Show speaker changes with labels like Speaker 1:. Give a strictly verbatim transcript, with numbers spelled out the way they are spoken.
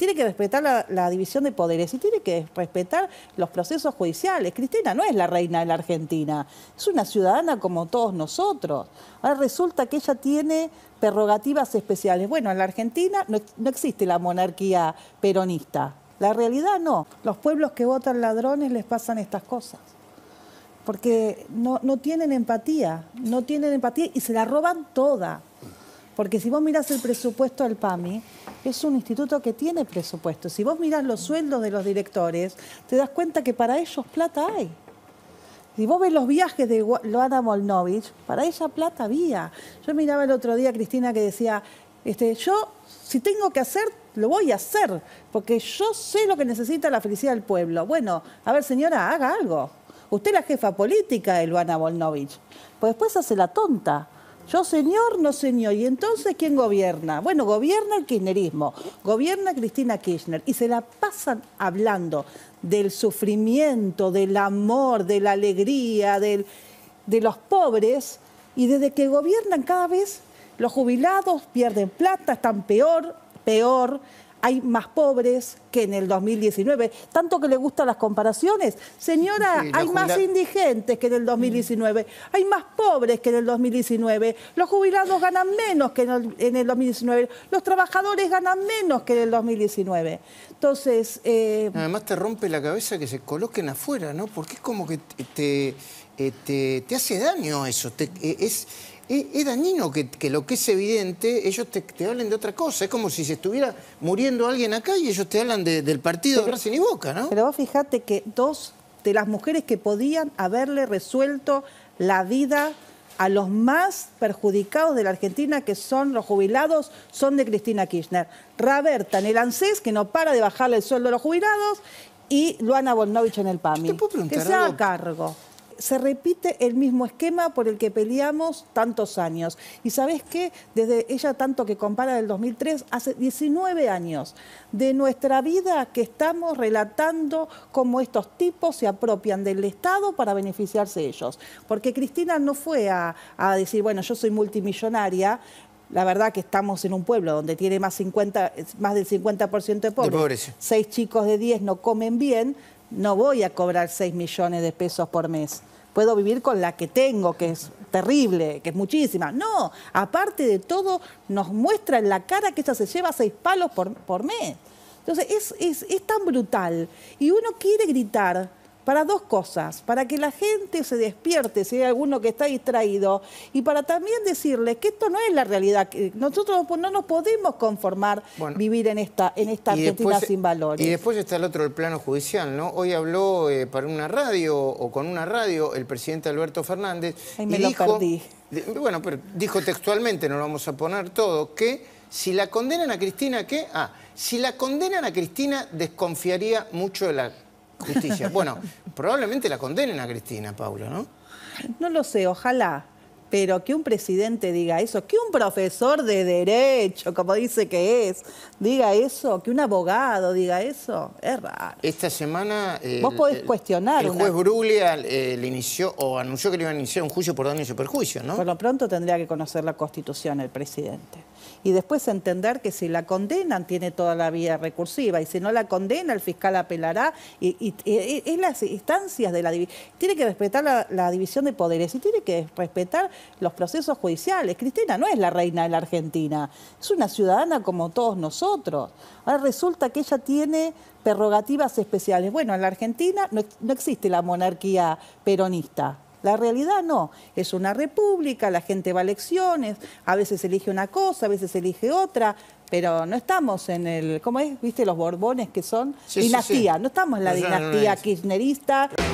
Speaker 1: tiene que respetar la, la división de poderes y tiene que respetar los procesos judiciales. Cristina no es la reina de la Argentina, es una ciudadana como todos nosotros. Ahora resulta que ella tiene prerrogativas especiales. Bueno, en la Argentina no, no existe la monarquía peronista. La realidad no. Los pueblos que votan ladrones les pasan estas cosas. Porque no, no tienen empatía, no tienen empatía y se la roban toda. Porque si vos mirás el presupuesto del P A M I, es un instituto que tiene presupuesto. Si vos mirás los sueldos de los directores, te das cuenta que para ellos plata hay. Si vos ves los viajes de Luana Molnovich, para ella plata había. Yo miraba el otro día a Cristina que decía, este, yo si tengo que hacer, lo voy a hacer, porque yo sé lo que necesita la felicidad del pueblo. Bueno, a ver señora, haga algo. Usted es la jefa política de Luana Molnovich, pues después hace la tonta. Yo señor, no señor. ¿Y entonces quién gobierna? Bueno, gobierna el kirchnerismo, gobierna Cristina Kirchner. Y se la pasan hablando del sufrimiento, del amor, de la alegría, del, de los pobres. Y desde que gobiernan cada vez, los jubilados pierden plata, están peor, peor. Hay más pobres que en el dos mil diecinueve. Tanto que le gustan las comparaciones. Señora, sí, hay más indigentes que en el dos mil diecinueve. Hay más pobres que en el dos mil diecinueve. Los jubilados ganan menos que en el, en el dos mil diecinueve. Los trabajadores ganan menos que en el dos mil diecinueve. Entonces... Eh...
Speaker 2: Además te rompe la cabeza que se coloquen afuera, ¿no? Porque es como que te, te, te hace daño eso. Te, es... Es, es dañino que, que lo que es evidente, ellos te, te hablen de otra cosa. Es como si se estuviera muriendo alguien acá y ellos te hablan de, del partido de Racing y Boca, ¿no?
Speaker 1: Pero vos fijate que dos de las mujeres que podían haberle resuelto la vida a los más perjudicados de la Argentina, que son los jubilados, son de Cristina Kirchner. Raberta en el ANSES, que no para de bajarle el sueldo a los jubilados, y Luana Molnovich en el P A M I.
Speaker 2: ¿Te puedo preguntar
Speaker 1: que se haga
Speaker 2: algo?
Speaker 1: cargo. Se repite el mismo esquema por el que peleamos tantos años. ¿Y sabés qué? Desde ella tanto que compara del dos mil tres, hace diecinueve años de nuestra vida que estamos relatando cómo estos tipos se apropian del Estado para beneficiarse ellos. Porque Cristina no fue a, a decir, bueno, yo soy multimillonaria. La verdad que estamos en un pueblo donde tiene más, cincuenta, más del cincuenta por ciento de pobres.
Speaker 2: De pobreza.
Speaker 1: Seis chicos de diez no comen bien. No voy a cobrar seis millones de pesos por mes. Puedo vivir con la que tengo, que es terrible, que es muchísima. No, aparte de todo, nos muestra en la cara que ella se lleva seis palos por, por mes. Entonces, es, es, es tan brutal. Y uno quiere gritar para dos cosas, para que la gente se despierte, si hay alguno que está distraído, y para también decirles que esto no es la realidad, que nosotros no nos podemos conformar bueno, vivir en esta, en esta Argentina
Speaker 2: después,
Speaker 1: sin valores.
Speaker 2: Y después está el otro, el plano judicial, ¿no? Hoy habló eh, para una radio, o con una radio, el presidente Alberto Fernández.
Speaker 1: Ay, me
Speaker 2: y
Speaker 1: lo
Speaker 2: dijo,
Speaker 1: perdí.
Speaker 2: Bueno, pero dijo textualmente, no lo vamos a poner todo, que si la condenan a Cristina, ¿qué? Ah, si la condenan a Cristina, desconfiaría mucho de la justicia. Bueno, probablemente la condenen a Cristina, Paula, ¿no?
Speaker 1: No lo sé, ojalá. Pero que un presidente diga eso, que un profesor de Derecho, como dice que es, diga eso, que un abogado diga eso, es raro.
Speaker 2: Esta semana... Eh,
Speaker 1: Vos podés
Speaker 2: el,
Speaker 1: cuestionar.
Speaker 2: El
Speaker 1: una...
Speaker 2: juez Bruglia eh, le inició, o anunció que le iba a iniciar un juicio por daños y perjuicios, ¿no?
Speaker 1: Por lo pronto tendría que conocer la Constitución el presidente. Y después entender que si la condenan tiene toda la vía recursiva, y si no la condena el fiscal apelará, y, y, y es las instancias de la división. Tiene que respetar la, la división de poderes y tiene que respetar los procesos judiciales. Cristina no es la reina de la Argentina, es una ciudadana como todos nosotros. Ahora resulta que ella tiene prerrogativas especiales. Bueno, en la Argentina no, no existe la monarquía peronista. La realidad no, es una república, la gente va a elecciones, a veces elige una cosa, a veces elige otra, pero no estamos en el, ¿cómo es? ¿Viste los Borbones que son?
Speaker 2: Sí,
Speaker 1: dinastía,
Speaker 2: sí, sí.
Speaker 1: No estamos en la
Speaker 2: no,
Speaker 1: dinastía
Speaker 2: no, no, no.
Speaker 1: kirchnerista.